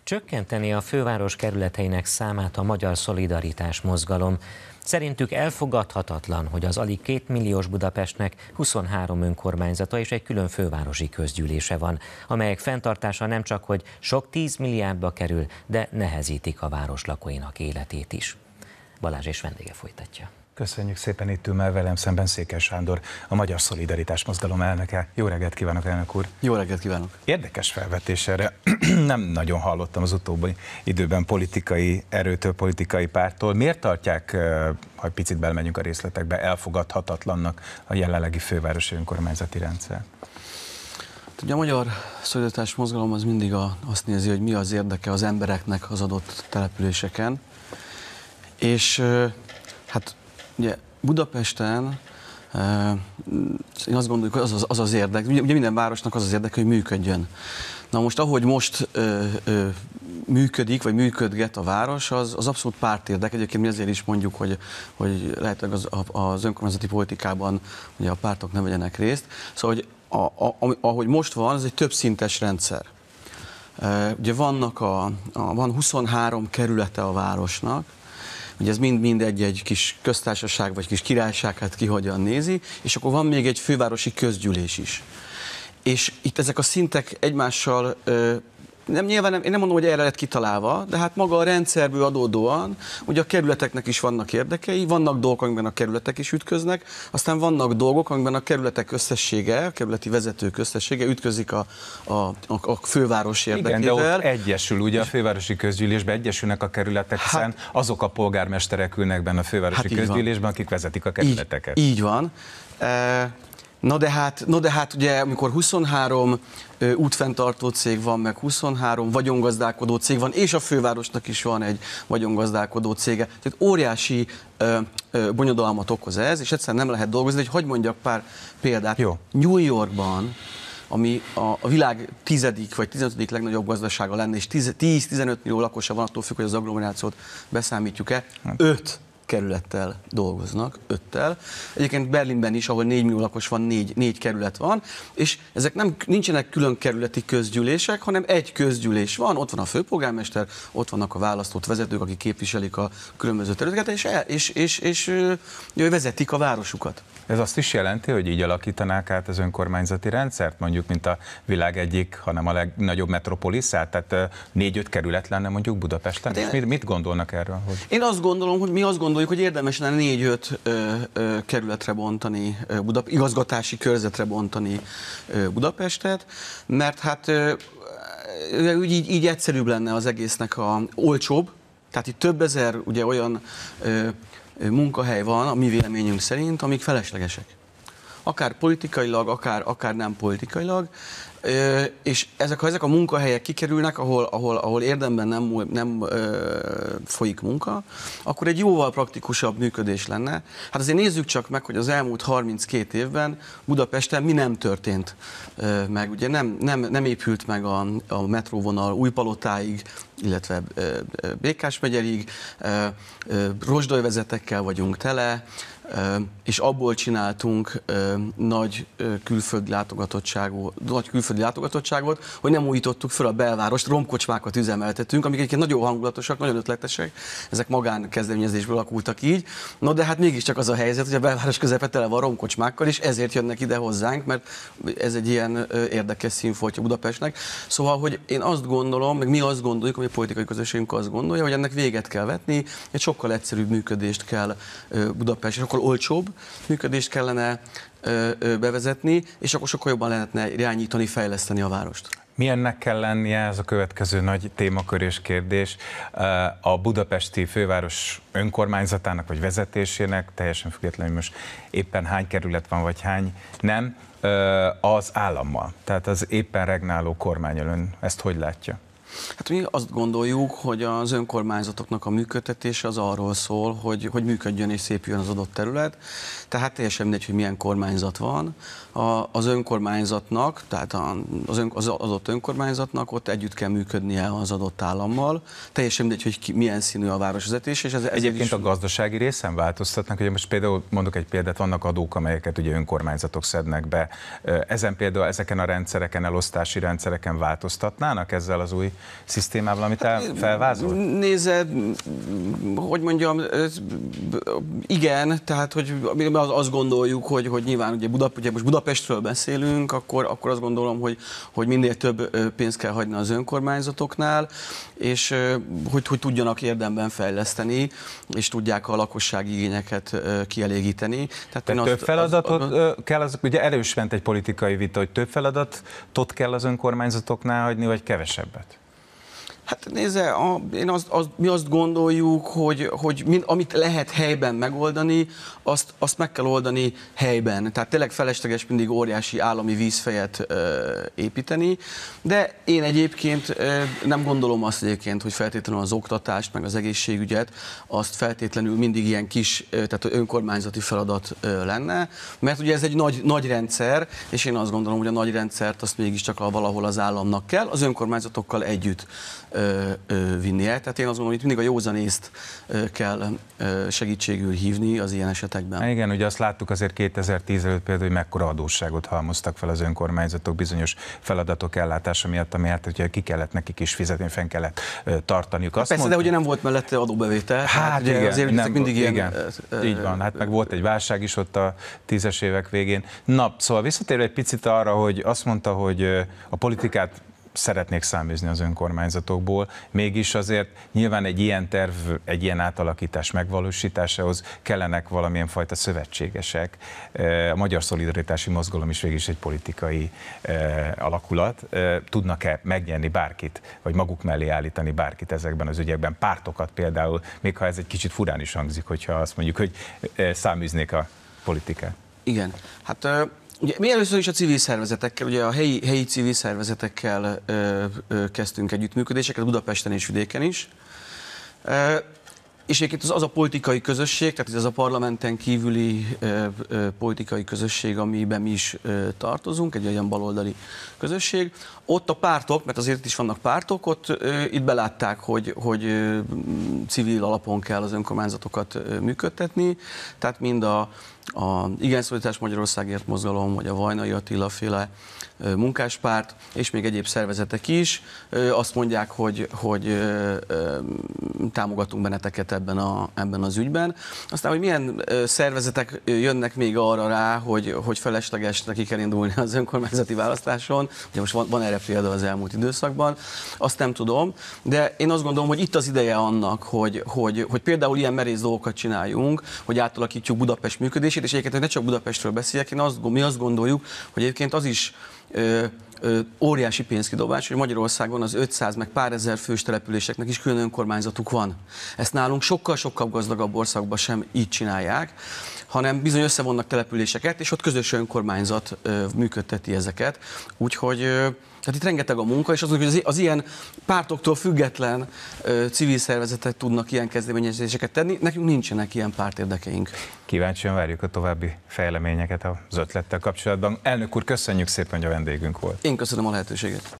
Csökkenteni a főváros kerületeinek számát a Magyar Szolidaritás Mozgalom. Szerintük elfogadhatatlan, hogy az alig 2 milliós Budapestnek 23 önkormányzata és egy külön fővárosi közgyűlése van, amelyek fenntartása nem csak hogy sok 10 milliárdba kerül, de nehezítik a város lakóinak életét is. Balázs és vendége folytatja. Köszönjük szépen, itt ül már velem szemben Székely Sándor, a Magyar Szolidaritás Mozgalom elnöke. Jó reggelt kívánok, elnök úr! Jó reggelt kívánok! Érdekes felvetés erre. Nem nagyon hallottam az utóbbi időben politikai erőtől, politikai pártól. Miért tartják, ha picit belmegyünk a részletekbe, elfogadhatatlannak a jelenlegi fővárosi önkormányzati rendszer? Ugye a Magyar Szolidaritás Mozgalom az mindig azt nézi, hogy mi az érdeke az embereknek az adott településeken. És hát ugye Budapesten én azt gondoljuk, hogy az az érdek, ugye minden városnak az az érdek, hogy működjön. Na most, ahogy most működik, vagy működget a város, az abszolút pártérdek. Egyébként mi ezért is mondjuk, hogy lehetőleg az önkormányzati politikában ugye a pártok ne vegyenek részt. Szóval, hogy ahogy most van, ez egy többszintes rendszer. Ugye van 23 kerülete a városnak, ugye ez mind egy kis köztársaság, vagy kis királyság, hát ki hogyan nézi, és akkor van még egy fővárosi közgyűlés is. És itt ezek a szintek egymással, én nem mondom, hogy erre lett kitalálva, de hát maga a rendszerből adódóan, ugye a kerületeknek is vannak érdekei, vannak dolgok, amiben a kerületek is ütköznek, aztán vannak dolgok, amiben a kerületek összessége, a kerületi vezetők összessége ütközik a főváros érdekével. Igen, de ott egyesül, ugye a fővárosi közgyűlésben egyesülnek a kerületek, hiszen azok a polgármesterek ülnek benne a fővárosi közgyűlésben, akik vezetik a kerületeket. Így van. Na de hát ugye, amikor 23 útfenntartó cég van, meg 23 vagyongazdálkodó cég van, és a fővárosnak is van egy vagyongazdálkodó cége, tehát óriási bonyodalmat okoz ez, és egyszerűen nem lehet dolgozni, hogy mondjak pár példát. Jó. New Yorkban, ami a világ 10. vagy 15. legnagyobb gazdasága lenne, és 10-15 millió lakosa van, attól függ, hogy az agglomerációt beszámítjuk-e, 5 kerülettel dolgoznak, 5-tel. Egyébként Berlinben is, ahol 4 millió lakos van, 4 kerület van, és ezek nincsenek külön kerületi közgyűlések, hanem egy közgyűlés van, ott van a főpolgármester, ott vannak a választott vezetők, akik képviselik a különböző területeket, és vezetik a városukat. Ez azt is jelenti, hogy így alakítanák át az önkormányzati rendszert, mondjuk, mint a világ egyik, hanem a legnagyobb metropoliszát, tehát 4-5 kerület lenne mondjuk Budapesten? És mit gondolnak erről? Hogy... Én azt gondolom, hogy mi azt gondoljuk, hogy érdemes lenne 4-5 kerületre bontani, igazgatási körzetre bontani Budapestet, mert hát így egyszerűbb lenne az egésznek olcsóbb, tehát itt több ezer ugye olyan munkahely van, a mi véleményünk szerint, amik feleslegesek. Akár politikailag, akár nem politikailag, és ha ezek a munkahelyek kikerülnek, ahol érdemben nem folyik munka, akkor egy jóval praktikusabb működés lenne. Hát azért nézzük csak meg, hogy az elmúlt 32 évben Budapesten mi nem történt meg. Ugye nem épült meg a metróvonal Újpalotáig, illetve Békás-megyerig, rozsdajvezetekkel vagyunk tele, és abból csináltunk nagy külföldi látogatottságot, hogy nem újítottuk fel a belvárost, romkocsmákat üzemeltetünk, amik egyébként nagyon hangulatosak, nagyon ötletesek, ezek magánkezdeményezésből alakultak így. No de hát mégiscsak az a helyzet, hogy a belváros közepe tele van romkocsmákkal, és ezért jönnek ide hozzánk, mert ez egy ilyen érdekes színfoltja Budapestnek. Szóval, hogy én azt gondolom, meg mi azt gondoljuk, hogy a politikai közösségünk azt gondolja, hogy ennek véget kell vetni, egy sokkal egyszerűbb működést kell Budapesten, sokkal olcsóbb működést kellene bevezetni, és akkor sokkal jobban lehetne irányítani, fejleszteni a várost. Milyennek kell lennie, ez a következő nagy témakör és kérdés, a budapesti főváros önkormányzatának vagy vezetésének, teljesen függetlenül most éppen hány kerület van, vagy hány nem, az állammal, tehát az éppen regnáló kormánnyal. Ön ezt hogy látja? Hát mi azt gondoljuk, hogy az önkormányzatoknak a működtetése az arról szól, hogy működjön és szépüljön az adott terület. Tehát teljesen mindegy, hogy milyen kormányzat van. Az önkormányzatnak, tehát az adott önkormányzatnak ott együtt kell működnie az adott állammal. Teljesen mindegy, hogy milyen színű a városvezetés. És egyébként is... a gazdasági részen változtatnak. Ugye most például mondok egy példát, vannak adók, amelyeket ugye önkormányzatok szednek be. Ezeken a rendszereken, elosztási rendszereken változtatnának ezzel az új szisztémával, amit felvázol? Nézed, hogy mondjam, igen, tehát hogy azt gondoljuk, hogy nyilván ugye most Budapestről beszélünk, akkor azt gondolom, hogy minél több pénzt kell hagyni az önkormányzatoknál, és hogy tudjanak érdemben fejleszteni, és tudják a lakossági igényeket kielégíteni. Tehát több feladatot kell, ugye erős ment egy politikai vita, hogy több feladatot kell az önkormányzatoknál hagyni, vagy kevesebbet? Hát nézze, mi azt gondoljuk, hogy amit lehet helyben megoldani, azt meg kell oldani helyben. Tehát tényleg felesleges mindig óriási állami vízfejet építeni, de én egyébként nem gondolom azt egyébként, hogy feltétlenül az oktatást, meg az egészségügyet, azt feltétlenül mindig ilyen kis, tehát önkormányzati feladat lenne, mert ugye ez egy nagy rendszer, és én azt gondolom, hogy a nagy rendszert azt mégiscsak valahol az államnak kell, az önkormányzatokkal együtt vinnie. Tehát én azt gondolom, hogy itt mindig a józanészt kell segítségül hívni az ilyen esetekben. Igen, ugye azt láttuk azért 2010 előtt például, hogy mekkora adósságot halmoztak fel az önkormányzatok bizonyos feladatok ellátása miatt, ami hát ugye ki kellett nekik is fizetni, fenn kellett tartaniuk. Azt persze, de ugye nem volt mellette adóbevétel. Hát igen, azért nem, mindig igen, így van, hát meg volt egy válság is ott a 10-es évek végén. Na, szóval visszatérve egy picit arra, hogy azt mondta, hogy a politikát szeretnék száműzni az önkormányzatokból, mégis azért nyilván egy ilyen terv, egy ilyen átalakítás megvalósításához kellenek valamilyen fajta szövetségesek. A Magyar Szolidaritási Mozgalom is végig is egy politikai alakulat. Tudnak-e megnyerni bárkit, vagy maguk mellé állítani bárkit ezekben az ügyekben, pártokat például, még ha ez egy kicsit furán is hangzik, hogyha azt mondjuk, hogy száműznék a politikát? Igen, hát ugye, mi először is a civil szervezetekkel, ugye a helyi civil szervezetekkel kezdtünk együttműködéseket, Budapesten és vidéken is. És egyébként az a politikai közösség, tehát ez a parlamenten kívüli politikai közösség, amiben mi is tartozunk, egy olyan baloldali közösség. Ott a pártok, mert azért is vannak pártok, itt belátták, hogy civil alapon kell az önkormányzatokat működtetni, tehát mind a Igen Szolidaritás Magyarországért mozgalom, vagy a Vajnai Attila féle munkáspárt, és még egyéb szervezetek is azt mondják, hogy támogatunk benneteket ebben az ügyben. Aztán, hogy milyen szervezetek jönnek még arra rá, hogy felesleges neki kell indulni az önkormányzati választáson, ugye most van erre példa az elmúlt időszakban, azt nem tudom, de én azt gondolom, hogy itt az ideje annak, hogy például ilyen merész dolgokat csináljunk, hogy átalakítjuk Budapest működését, és egyébként, hogy ne csak Budapestről beszéljek, mi azt gondoljuk, hogy egyébként az is óriási pénzkidobás, hogy Magyarországon az 500 meg pár ezer fős településeknek is külön önkormányzatuk van. Ezt nálunk sokkal-sokkal gazdagabb országokban sem így csinálják, hanem bizony összevonnak településeket, és ott közös önkormányzat működteti ezeket. Úgyhogy tehát itt rengeteg a munka, és hogy az ilyen pártoktól független civil szervezetek tudnak ilyen kezdeményezéseket tenni, nekünk nincsenek ilyen pártérdekeink. Kíváncsian várjuk a további fejleményeket az ötlettel kapcsolatban. Elnök úr, köszönjük szépen, hogy a vendégünk volt. Én köszönöm a lehetőséget.